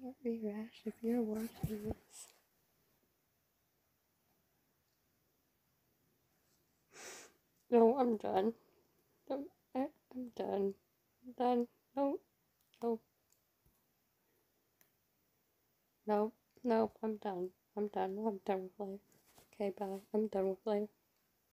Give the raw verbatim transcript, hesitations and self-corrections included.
Sorry, Rash, if you're watching this. No, I'm done. No, I, I'm done. I'm done. No, no. No, no, I'm done. I'm done. I'm done with life. Okay, bye. I'm done with life.